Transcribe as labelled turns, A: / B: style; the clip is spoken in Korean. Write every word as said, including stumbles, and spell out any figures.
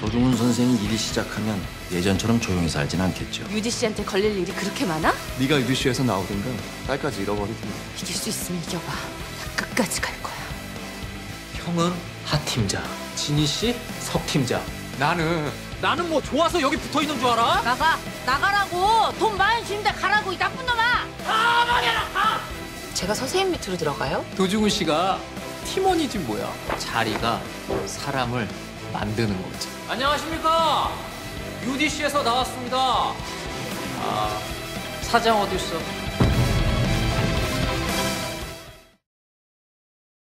A: 조중훈 선생이 일이 시작하면 예전처럼 조용히 살진 않겠죠.
B: 유디 씨한테 걸릴 일이 그렇게 많아?
C: 네가 유디씨에서 나오든가 딸까지 잃어버리든가.
B: 이길 수 있으면 이겨봐. 나 끝까지 갈 거야.
D: 형은 하 팀장, 진희 씨 석 팀장.
C: 나는
D: 나는 뭐 좋아서 여기 붙어 있는 줄 알아?
B: 나가! 나가라고! 돈 많이 주는데 가라고, 이 나쁜 놈아! 제가 선생님 밑으로 들어가요?
D: 도중훈 씨가 팀원이지 뭐야. 자리가 사람을 만드는 거지. 안녕하십니까? 유디씨에서 나왔습니다. 아, 사장 어디 있어?